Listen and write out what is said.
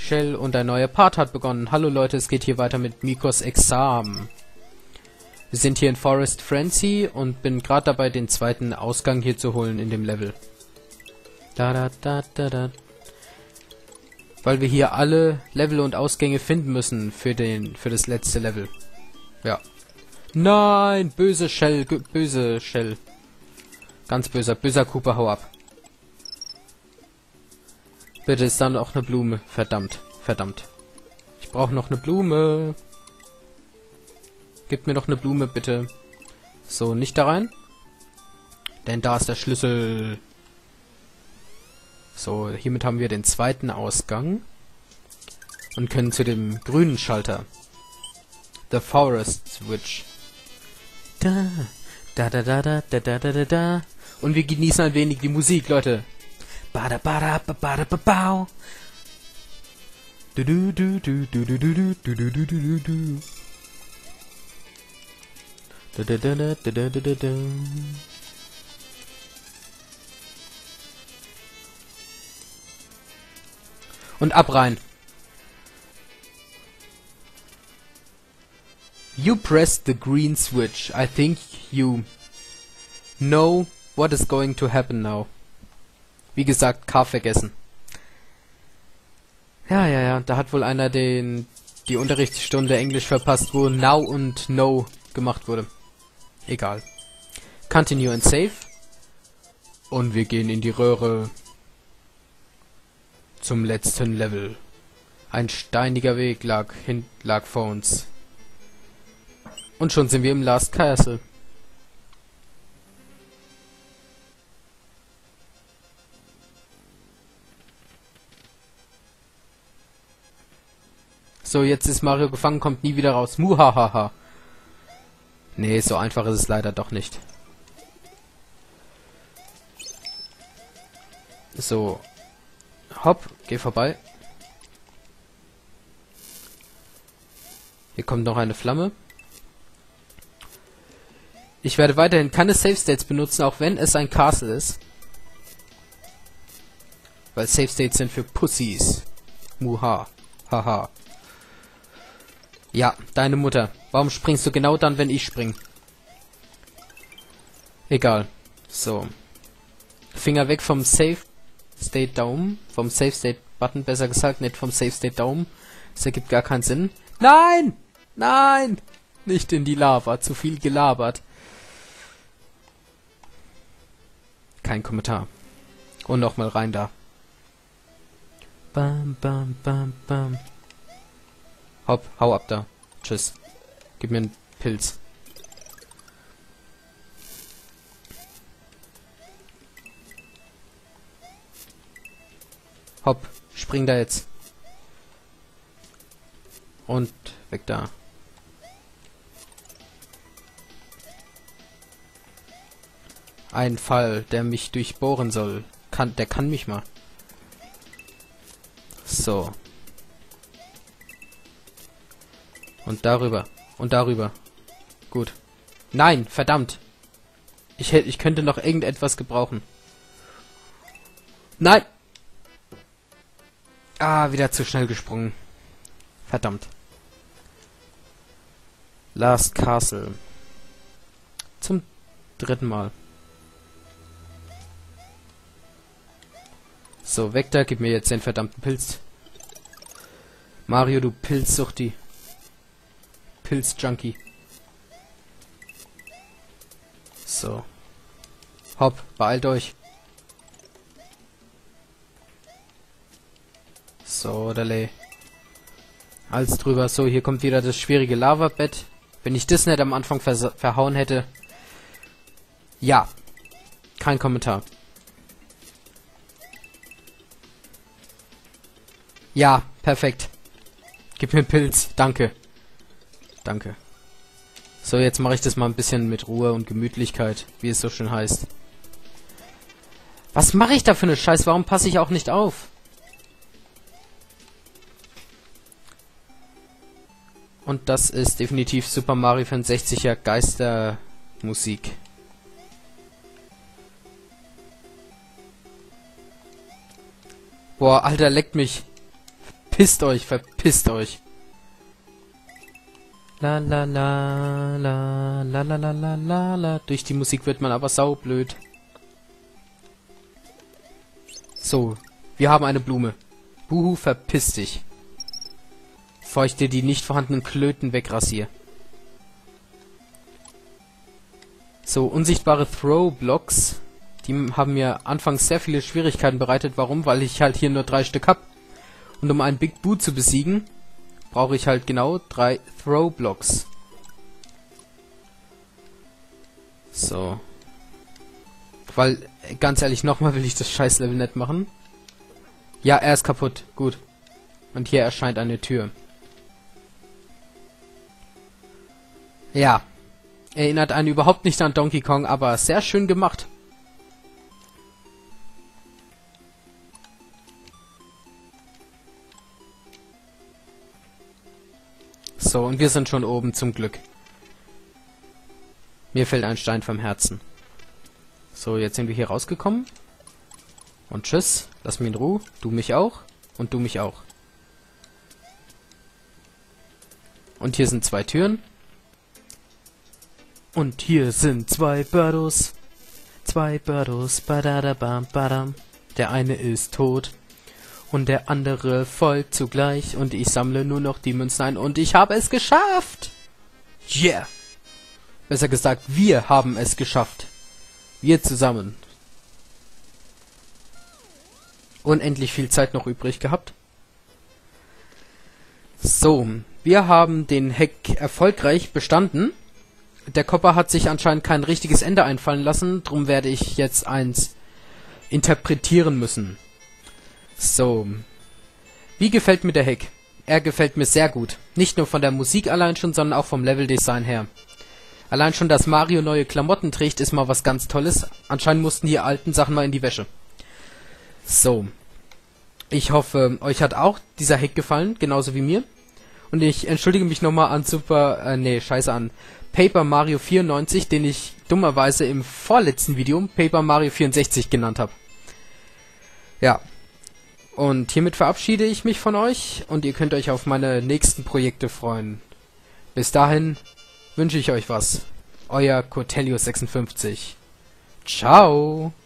Shell und ein neuer Part hat begonnen. Hallo Leute, es geht hier weiter mit Mikos Examen. Wir sind hier in Forest Frenzy und bin gerade dabei, den zweiten Ausgang hier zu holen in dem Level. Weil wir hier alle Level und Ausgänge finden müssen für das letzte Level. Ja. Nein, böse Shell, böse Shell. Ganz böser Cooper, hau ab. Bitte ist dann auch eine Blume. Verdammt. Ich brauche noch eine Blume. Gib mir noch eine Blume, bitte. So, nicht da rein. Denn da ist der Schlüssel. So, hiermit haben wir den zweiten Ausgang. Und können zu dem grünen Schalter. The Forest Switch. Da. Und wir genießen ein wenig die Musik, Leute. Bada bada bada bada. Du du du du du du du du du du du du. Da da da da da da da da. Und ab rein. You pressed the green switch. I think you know what is going to happen now. Wie gesagt, K vergessen. Ja. Da hat wohl einer die Unterrichtsstunde Englisch verpasst, wo now und no gemacht wurde. Egal. Continue and save. Und wir gehen in die Röhre. Zum letzten Level. Ein steiniger Weg lag vor uns. Und schon sind wir im Last Castle. So, jetzt ist Mario gefangen, kommt nie wieder raus. Muhahaha. Nee, so einfach ist es leider doch nicht. So. Hopp, geh vorbei. Hier kommt noch eine Flamme. Ich werde weiterhin keine Save States benutzen, auch wenn es ein Castle ist. Weil Save States sind für Pussys. Muha. Haha. Ja, deine Mutter. Warum springst du genau dann, wenn ich spring? Egal. So. Finger weg vom Save State Daumen. Vom Save State Button, besser gesagt, nicht vom Save State Daumen. Das ergibt gar keinen Sinn. Nein! Nein! Nicht in die Lava. Zu viel gelabert. Kein Kommentar. Und nochmal rein da. Bam, bam, bam, bam. Hopp, hau ab da. Tschüss. Gib mir einen Pilz. Hopp, spring da jetzt. Und weg da. Ein Fall, der mich durchbohren soll. Der kann mich mal. So. Und darüber. Und darüber. Gut. Nein, verdammt. Ich könnte noch irgendetwas gebrauchen. Nein! Ah, wieder zu schnell gesprungen. Verdammt. Last Castle. Zum dritten Mal. So, weg da, gib mir jetzt den verdammten Pilz. Mario, du Pilzsuchti. Pilz-Junkie. So. Hopp, beeilt euch. So, Dale. Alles drüber. So, hier kommt wieder das schwierige Lavabett. Wenn ich das nicht am Anfang verhauen hätte. Ja. Kein Kommentar. Ja, perfekt. Gib mir einen Pilz. Danke. Danke. So, jetzt mache ich das mal ein bisschen mit Ruhe und Gemütlichkeit, wie es so schön heißt. Was mache ich da für eine Scheiße? Warum passe ich auch nicht auf? Und das ist definitiv Super Mario 64er Geistermusik. Boah, Alter, leckt mich. verpisst euch, verpisst euch. La la la la la la la la la la. Durch die Musik wird man aber saublöd. So, wir haben eine Blume. Buhu, verpiss dich. Bevor ich dir die nicht vorhandenen Klöten wegrasiere. So, unsichtbare Throw-Blocks. Die haben mir anfangs sehr viele Schwierigkeiten bereitet. Warum? Weil ich halt hier nur 3 Stück habe. Und um einen Big Boo zu besiegen, brauche ich halt genau 3 Throw-Blocks. So. Weil, ganz ehrlich, nochmal will ich das scheiß Level nicht machen. Ja, er ist kaputt. Gut. Und hier erscheint eine Tür. Ja. Erinnert einen überhaupt nicht an Donkey Kong, aber sehr schön gemacht. So, und wir sind schon oben, zum Glück. Mir fällt ein Stein vom Herzen. So, jetzt sind wir hier rausgekommen. Und tschüss, lass mich in Ruhe. Du mich auch. Und du mich auch. Und hier sind 2 Türen. Und hier sind 2 Birdos. 2 Birdos. Badadabam, badam. Der eine ist tot. Und der andere folgt zugleich. Und ich sammle nur noch die Münzen ein. Und ich habe es geschafft. Yeah. Besser gesagt, wir haben es geschafft. Wir zusammen. Unendlich viel Zeit noch übrig gehabt. So, wir haben den Hack erfolgreich bestanden. Der Kopper hat sich anscheinend kein richtiges Ende einfallen lassen. Drum werde ich jetzt eins interpretieren müssen. So. Wie gefällt mir der Hack? Er gefällt mir sehr gut. Nicht nur von der Musik allein schon, sondern auch vom Leveldesign her. Allein schon, dass Mario neue Klamotten trägt, ist mal was ganz Tolles. Anscheinend mussten die alten Sachen mal in die Wäsche. So. Ich hoffe, euch hat auch dieser Hack gefallen, genauso wie mir. Und ich entschuldige mich nochmal an an Paper Mario 94, den ich dummerweise im vorletzten Video Paper Mario 64 genannt habe. Ja. Und hiermit verabschiede ich mich von euch und ihr könnt euch auf meine nächsten Projekte freuen. Bis dahin wünsche ich euch was. Euer Cortelius56. Ciao.